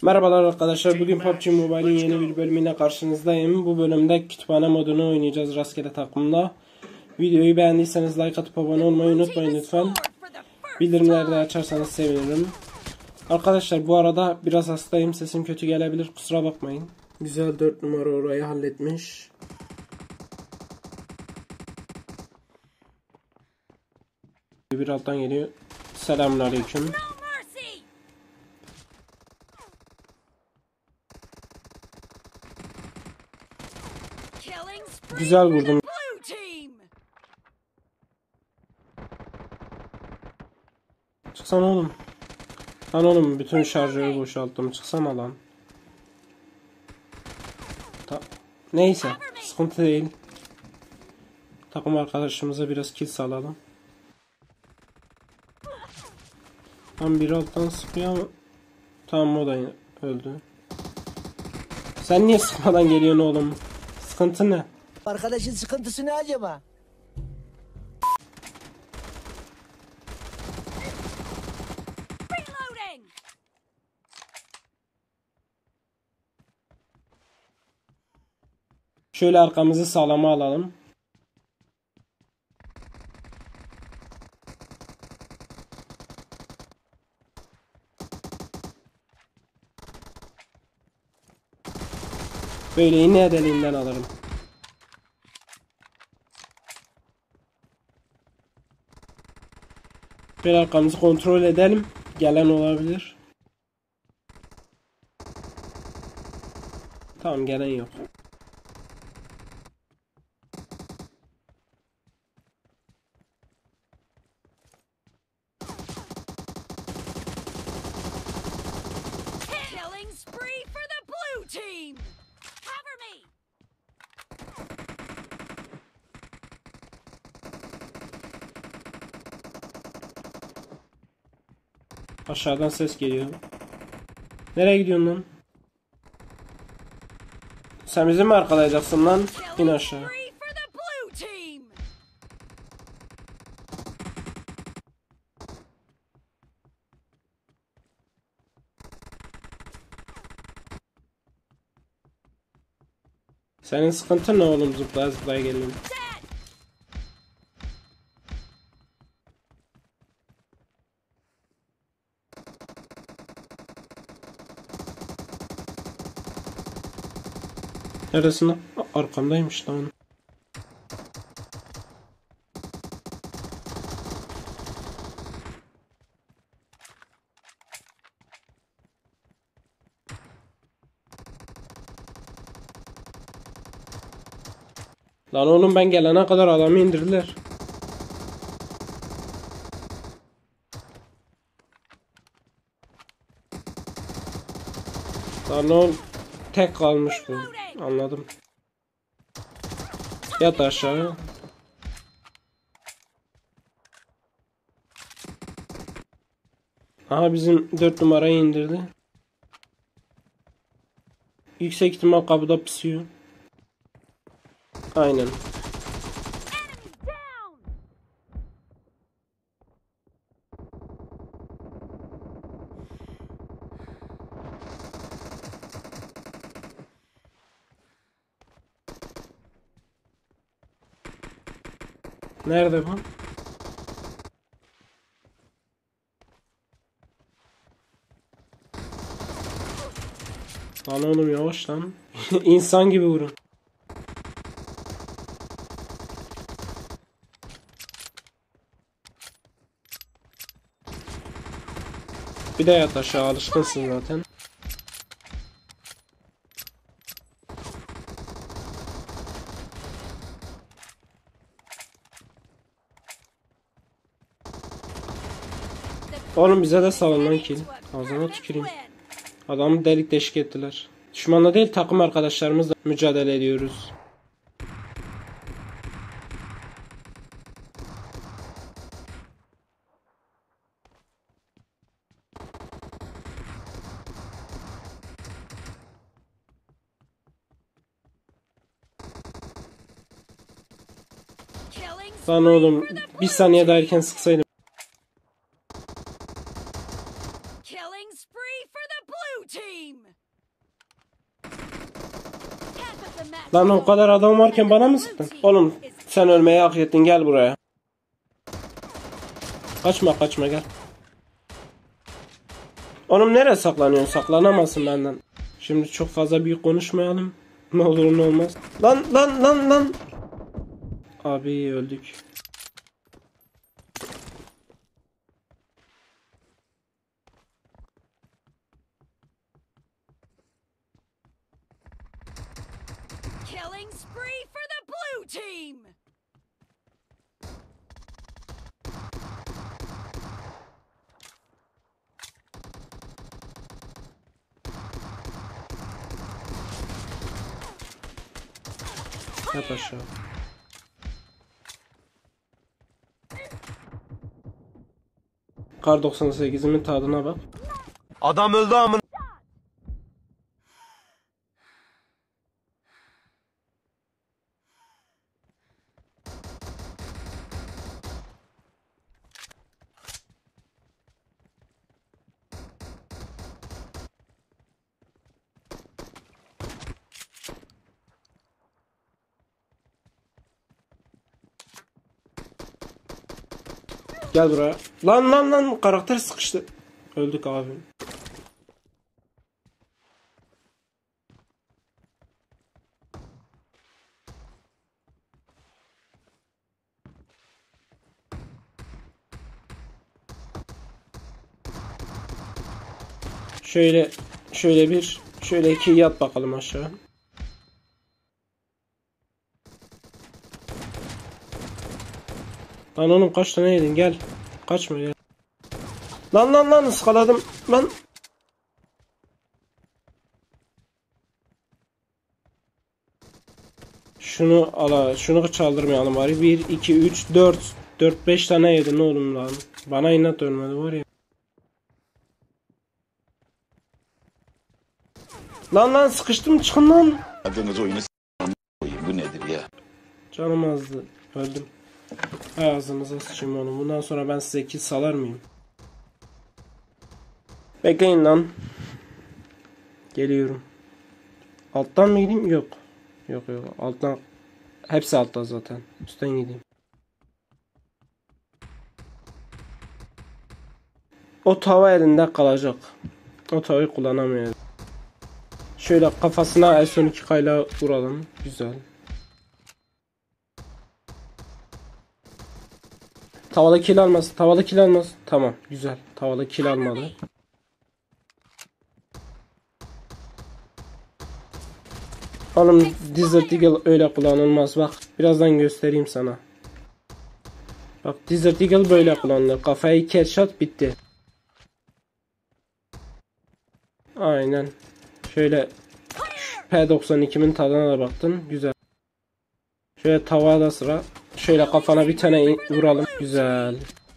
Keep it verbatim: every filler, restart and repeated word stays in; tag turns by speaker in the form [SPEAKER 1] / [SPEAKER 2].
[SPEAKER 1] Merhabalar arkadaşlar, bugün P U B G Mobile'in yeni bir bölümüyle karşınızdayım. Bu bölümde kütüphane modunu oynayacağız rastgele takımda. Videoyu beğendiyseniz like atıp abone olmayı unutmayın lütfen. Bildirimleri de açarsanız sevinirim. Arkadaşlar bu arada biraz hastayım, sesim kötü gelebilir, kusura bakmayın. Güzel, dört numara orayı halletmiş. Bir alttan geliyor. Selamünaleyküm. Güzel vurdum. Çıksana oğlum. Lan oğlum, bütün şarjörü boşalttım. Çıksana lan. Ta Neyse, sıkıntı değil. Takım arkadaşımıza biraz kill sağlayalım. Tam bir alttan sıkıyor ama tamam, o da öldü. Sen niye sıkmadan geliyorsun oğlum? Sıkıntı ne?
[SPEAKER 2] Arkadaşın sıkıntısı ne acaba?
[SPEAKER 1] Şöyle arkamızı sağlama alalım. Böyle iğne edeliğinden alırım. Bir arkamızı kontrol edelim. Gelen olabilir. Tamam, gelen yok. Aşağıdan ses geliyor. Nereye gidiyorsun lan? Sen bizi mi arkalayacaksın lan? İn aşağı. Senin sıkıntın ne oğlum, zıplaya zıplaya geliyorum. Neresin lan? Arkamdaymış lan. Lan oğlum, ben gelene kadar adamı indirdiler. Lan oğlum, tek kalmış bu. Anladım. Yat aşağı. Aha, bizim dört numarayı indirdi. Yüksek ihtimal kapıda pisiyor. Aynen. Nerede bu? Lan oğlum, yavaş lan. İnsan gibi vurun. Bir de yat aşağı, alışkınsın zaten. Oğlum, bize de salın lan kill. Ağzına tüküreyim. Adamı delik deşik ettiler. Düşmanla değil, takım arkadaşlarımızla mücadele ediyoruz. Lan oğlum, bir saniye daha erken sıksaydım.
[SPEAKER 3] Killing spree for the blue team.
[SPEAKER 1] Lan o kadar adam varken bana mı sıktın? Oğlum sen ölmeyi hak ettin, gel buraya. Kaçma kaçma gel. Oğlum nereye saklanıyorsun? Saklanamazsın benden. Şimdi çok fazla büyük konuşmayalım. Ne olur ne olmaz. Lan lan lan lan. Abi öldük.
[SPEAKER 3] Killing spree for the blue team.
[SPEAKER 1] Yat aşağı. Kar doksan sekizimin tadına bak.
[SPEAKER 4] Adam öldü amına.
[SPEAKER 1] Gel buraya. Lan lan lan karakter sıkıştı. Öldük abi. Şöyle şöyle bir şöyle iki yat bakalım aşağı. Lan oğlum kaç tane yedin, gel. Kaçma gel. Lan lan lan ıskaladım. Lan. Şunu ala, şunu çaldırmayalım bari. bir iki üç dört dört beş tane yedin oğlum lan. Bana inat ölmedi var ya. Lan lan sıkıştım, çıkın lan.
[SPEAKER 5] Adınız oyunu s***** bu nedir ya?
[SPEAKER 1] Canım azdı. Öldüm. Hay ağzınıza sıçayım onu. Bundan sonra ben size kill salar mıyım? Bekleyin lan. Geliyorum. Alttan mı gideyim? Yok. Yok yok. Alttan. Hepsi altta zaten. Üstten gideyim. O tava elinde kalacak. O tavayı kullanamayacağız. Şöyle kafasına S on iki kayla vuralım. Güzel. Tavalı kill almaz. Tavalı kill almaz. Tamam. Güzel. Tavalı kill almadı. Oğlum Desert Eagle öyle kullanılmaz. Bak birazdan göstereyim sana. Bak Desert Eagle böyle kullanılır. Kafayı iki headshot bitti. Aynen. Şöyle P doksan iki'nin tadına da baktın. Güzel. Şöyle tavada sıra. Şöyle kafana bir tane vuralım. Güzel.